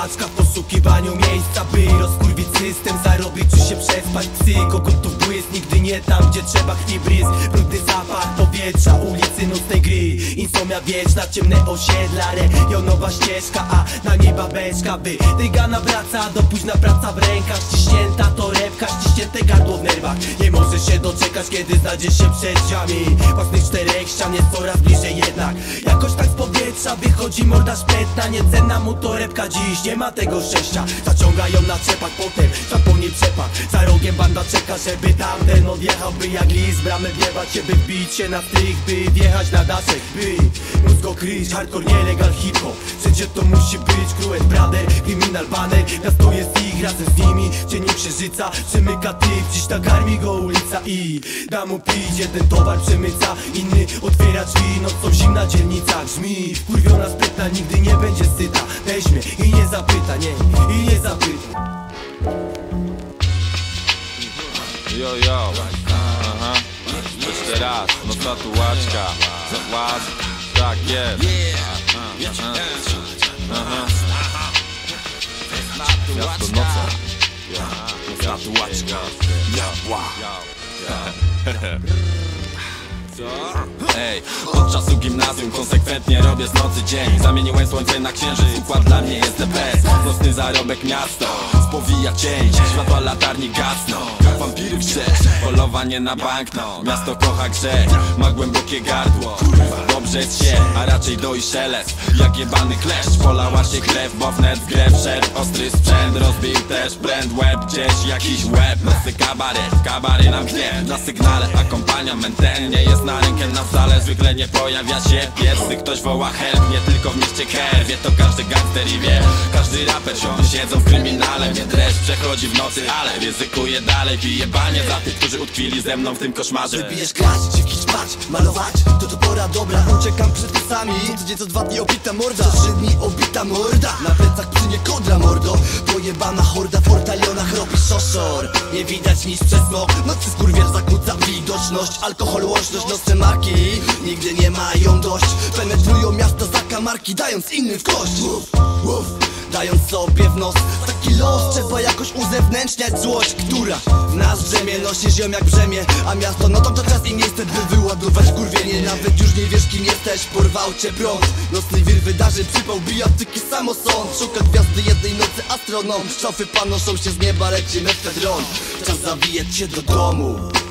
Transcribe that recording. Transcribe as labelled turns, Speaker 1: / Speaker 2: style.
Speaker 1: tatuaczka w poszukiwaniu miejsca, by rozkurwić system, zarobić czy się przespać. Psy, kogutów błysk, nigdy nie tam, gdzie trzeba hibryz. Brudny zapach powietrza, ulicy nocnej gry. Insomnia wieczna, ciemne osiedla, rejonowa ścieżka, a na niej babeczka. Wydygana wraca, do późna praca w rękach. Ściśnięta torebka, ściśnięte gardło w nerwach. Nie może się doczekać, kiedy znajdzie się przed drzwiami własnych czterech ścian, jest coraz bliżej jednak. Jakoś tak z powietrza wychodzi morda szpetna. Niecenna mu torebka dziś, nie ma tego szczęścia. Zaciąga ją na trzepak, potem zapomni przepak. Za rogiem banda czeka, żeby tamten odjechałby jak list. Bramy wjebać się, by wbić się na strych, by wjechać na daszek, by mózgo kryć, hardcore, nielegal, hip-hop. Wszędzie to musi być Cruel Brother, Criminal Banner. Miasto jest ich, razem z nimi w cieniu księżyca przemyka typ, dziś nakarmi go ulica i da mu pić. Jeden towar przemyca, inny otwiera drzwi. Nocą zimna dzielnica grzmi, wkurwiona sprytna, nigdy nie będzie syta. Weźmie i nie zapyta, nie, i nie zapyta.
Speaker 2: Yo, yo, aha, jeszcze raz, no tatuaczka, zakład, tak jest, aha, miasto noca, tatuaczka, ej, od czasu gimnazjum konsekwentnie robię z nocy dzień. Zamieniłem słońce na księżyc, układ dla mnie jest the best. Nocny zarobek miasto, spowija cień, światła latarni gasną. Wampiry w grze, polowanie na bankno. Miasto kocha grzech, ma głębokie gardło. Dobrze jest się, a raczej doi szelest. Jak jebany kleszcz, polała się krew, bo wnet w grę wszedł ostry sprzęt. Rozbił też brand web, gdzieś jakiś łeb. Nosy kabary nam gniew. Na sygnale akompaniament ten nie jest na rękę na wcale. Zwykle nie pojawia się pierwszy, ktoś woła help. Nie tylko w mieście Ker, wie to każdy gangster i wie każdy raper. Ziom siedzą w kryminale, mnie dreszcz przechodzi w nocy, ale ryzykuję dalej. Piję banie za tych, którzy utkwili ze mną w tym koszmarze.
Speaker 3: Wybijesz grać, dziewki ćpać, malować, to pora dobra. Uciekam przed pisami, co tydzień, co 2 dni obita morda, co 3 dni obita morda. Na plecach przy nie kodra mordo, pojebana horda w portalionach robi szoszor. Nie widać nic przez smog, nocy skurwiel zakłóca widoczność. Alkohol, łączność, nocne maki nigdy nie mają dość. Penetrują miasta zakamarki, dając innym w kość. Dając sobie w nos taki los, trzeba jakoś uzewnętrzniać złość, która w nas drzemie. Nosisz ją jak brzemię, a miasto no to czas i miejsce, by wyładować kurwienie. Nawet już nie wiesz, kim jesteś, porwał cię prąd. Nocny wir wydarzy przypał, bijatyki samosąd. Szuka gwiazdy jednej nocy astronom. Szafy panoszą się z nieba, leci mefedron. Czas zawijać się do domu.